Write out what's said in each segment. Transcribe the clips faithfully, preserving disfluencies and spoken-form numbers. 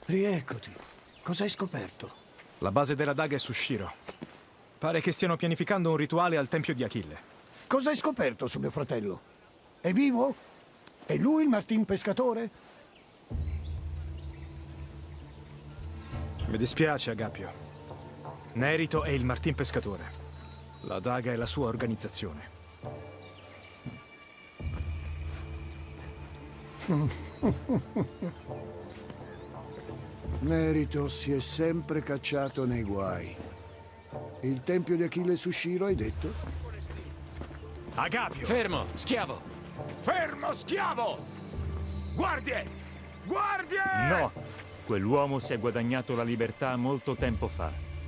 Rieccoti. Cosa hai scoperto? La base della daga è su Shiro. Pare che stiano pianificando un rituale al Tempio di Achille. Cosa hai scoperto su mio fratello? È vivo? È lui il Martin Pescatore? Mi dispiace, Agapio. Nerito è il Martin Pescatore. La daga è la sua organizzazione. Nerito si è sempre cacciato nei guai. Il Tempio di Achille su Shiro, hai detto? Agapio! Fermo, schiavo! Fermo, schiavo! Guardie! Guardie! No! Quell'uomo si è guadagnato la libertà molto tempo fa.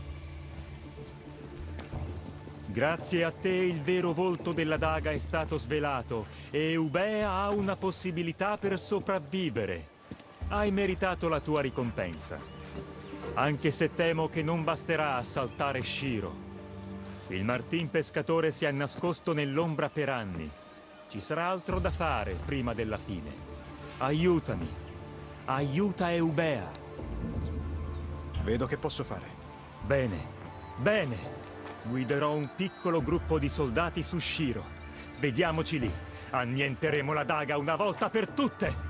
Grazie a te il vero volto della daga è stato svelato e Eubea ha una possibilità per sopravvivere. Hai meritato la tua ricompensa. Anche se temo che non basterà assaltare Shiro. Il Martin Pescatore si è nascosto nell'ombra per anni. Ci sarà altro da fare prima della fine. Aiutami. Aiuta Eubea. Vedo che posso fare. Bene, bene. Guiderò un piccolo gruppo di soldati su Shiro. Vediamoci lì. Annienteremo la daga una volta per tutte!